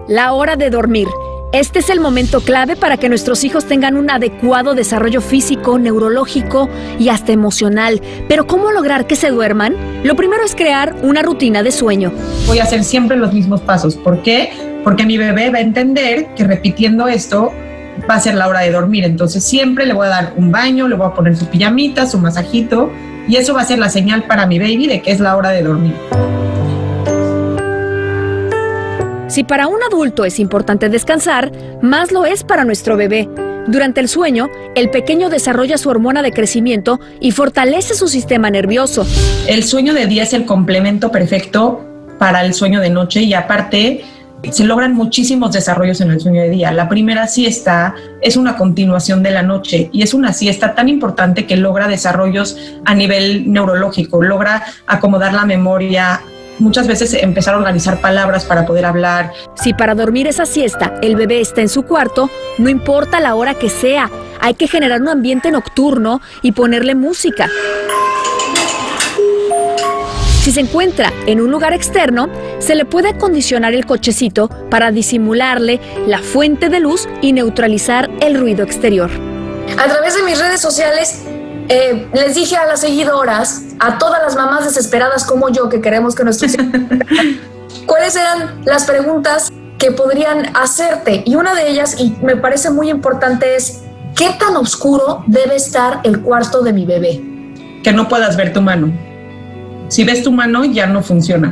La hora de dormir. Este es el momento clave para que nuestros hijos tengan un adecuado desarrollo físico, neurológico y hasta emocional. Pero ¿cómo lograr que se duerman? Lo primero es crear una rutina de sueño. Voy a hacer siempre los mismos pasos. ¿Por qué? Porque mi bebé va a entender que repitiendo esto va a ser la hora de dormir. Entonces siempre le voy a dar un baño, le voy a poner su pijamita, su masajito, y eso va a ser la señal para mi baby de que es la hora de dormir. Si para un adulto es importante descansar, más lo es para nuestro bebé. Durante el sueño, el pequeño desarrolla su hormona de crecimiento y fortalece su sistema nervioso. El sueño de día es el complemento perfecto para el sueño de noche y aparte se logran muchísimos desarrollos en el sueño de día. La primera siesta es una continuación de la noche y es una siesta tan importante que logra desarrollos a nivel neurológico, logra acomodar la memoria, muchas veces empezar a organizar palabras para poder hablar. Si para dormir esa siesta el bebé está en su cuarto, no importa la hora que sea, hay que generar un ambiente nocturno y ponerle música. Si se encuentra en un lugar externo, se le puede acondicionar el cochecito para disimularle la fuente de luz y neutralizar el ruido exterior. A través de mis redes sociales les dije a las seguidoras, a todas las mamás desesperadas como yo que queremos que nuestros hijos cuáles eran las preguntas que podrían hacerte, y una de ellas, y me parece muy importante, es ¿qué tan oscuro debe estar el cuarto de mi bebé? Que no puedas ver tu mano. Si ves tu mano ya no funciona.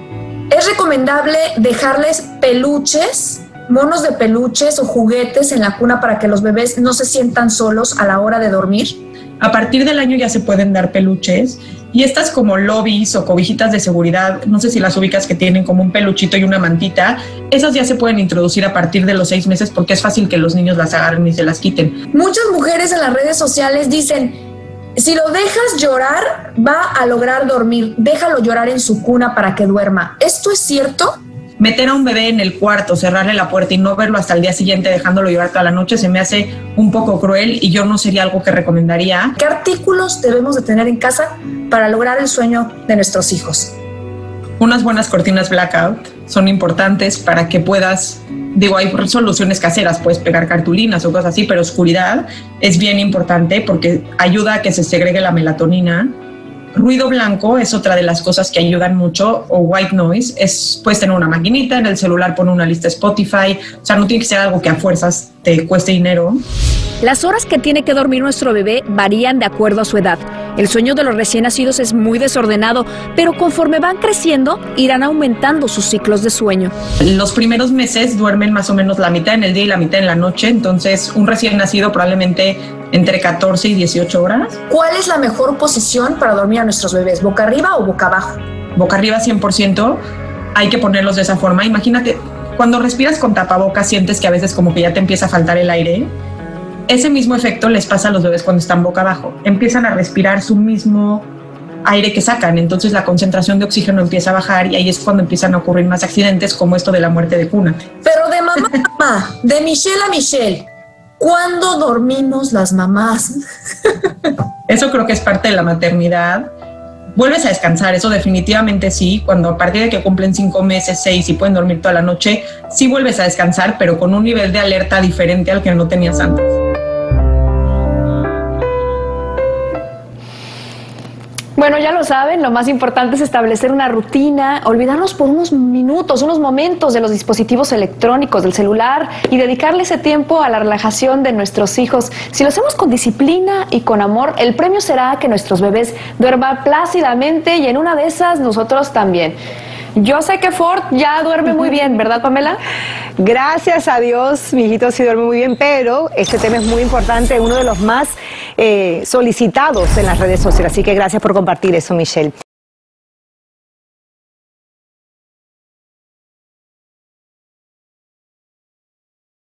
Es recomendable dejarles peluches, monos de peluches o juguetes en la cuna para que los bebés no se sientan solos a la hora de dormir. A partir del año ya se pueden dar peluches y estas como lobbies o cobijitas de seguridad, no sé si las ubicas, que tienen como un peluchito y una mantita, esas ya se pueden introducir a partir de los 6 meses porque es fácil que los niños las agarren y se las quiten. Muchas mujeres en las redes sociales dicen, si lo dejas llorar va a lograr dormir, déjalo llorar en su cuna para que duerma. ¿Esto es cierto? Meter a un bebé en el cuarto, cerrarle la puerta y no verlo hasta el día siguiente dejándolo llorar toda la noche se me hace un poco cruel y yo no sería algo que recomendaría. ¿Qué artículos debemos de tener en casa para lograr el sueño de nuestros hijos? Unas buenas cortinas blackout son importantes para que puedas, hay soluciones caseras, puedes pegar cartulinas o cosas así, pero oscuridad es bien importante porque ayuda a que se segregue la melatonina. Ruido blanco es otra de las cosas que ayudan mucho, o white noise, puedes tener una maquinita, en el celular poner una lista Spotify, o sea, no tiene que ser algo que a fuerzas te cueste dinero. Las horas que tiene que dormir nuestro bebé varían de acuerdo a su edad. El sueño de los recién nacidos es muy desordenado, pero conforme van creciendo, irán aumentando sus ciclos de sueño. Los primeros meses duermen más o menos la mitad en el día y la mitad en la noche, entonces un recién nacido probablemente entre 14 y 18 horas. ¿Cuál es la mejor posición para dormir a nuestros bebés? ¿Boca arriba o boca abajo? Boca arriba 100%, hay que ponerlos de esa forma. Imagínate, cuando respiras con tapabocas sientes que a veces como que ya te empieza a faltar el aire. Ese mismo efecto les pasa a los bebés cuando están boca abajo. Empiezan a respirar su mismo aire que sacan, entonces la concentración de oxígeno empieza a bajar y ahí es cuando empiezan a ocurrir más accidentes como esto de la muerte de cuna. Pero de mamá a mamá, de Michelle a Michelle, ¿cuándo dormimos las mamás? Eso creo que es parte de la maternidad. Vuelves a descansar, eso definitivamente sí. Cuando a partir de que cumplen 5 meses, 6 y pueden dormir toda la noche, sí vuelves a descansar, pero con un nivel de alerta diferente al que no tenías antes. Bueno, ya lo saben, lo más importante es establecer una rutina, olvidarnos por unos minutos, unos momentos de los dispositivos electrónicos, del celular y dedicarle ese tiempo a la relajación de nuestros hijos. Si lo hacemos con disciplina y con amor, el premio será que nuestros bebés duerman plácidamente y en una de esas nosotros también. Yo sé que Ford ya duerme muy bien, ¿verdad, Pamela? Gracias a Dios, mi hijito sí duerme muy bien, pero este tema es muy importante, uno de los más solicitados en las redes sociales, así que gracias por compartir eso, Michelle.